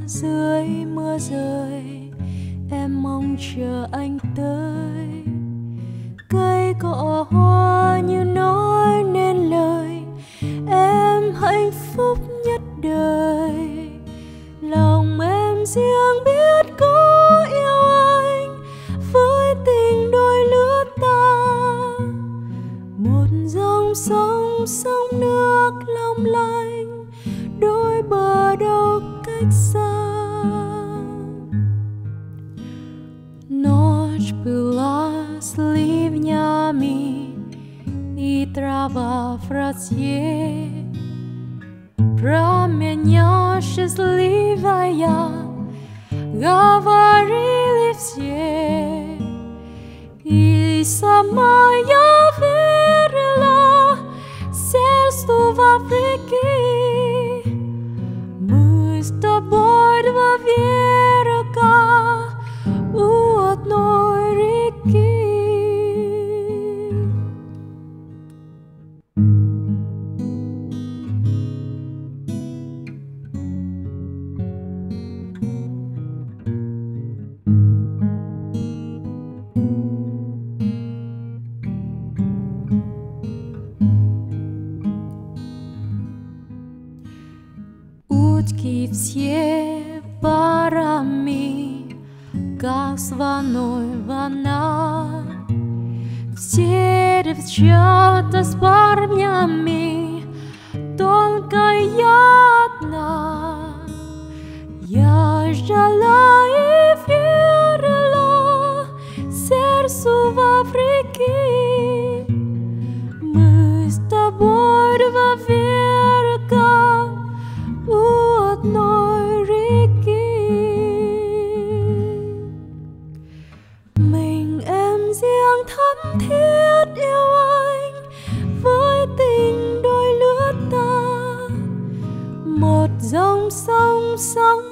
dưới mưa rơi, em mong chờ anh tới. Cây cỏ hoa như nói nên lời, em hạnh phúc nhất đời. Lòng em riêng biết có yêu anh với tình đôi lứa ta. Một dòng sông sông nước long lanh, đôi bờ đâu cách xa. Nós pelas livniami и трава в росе. Про меня счастливая говорили все, и сама я верила сердцу в Африке. Мы с тобой два берега у одной реки. Утки все парами, как званой волна. Все девчата с парнями, только я одна. Я ждала и верила сердцу в Африке. Мы с тобой два берега у одной реки. Mình em riêng thắm thiết yêu anh với tình đôi lứa ta. Một dòng sông sóng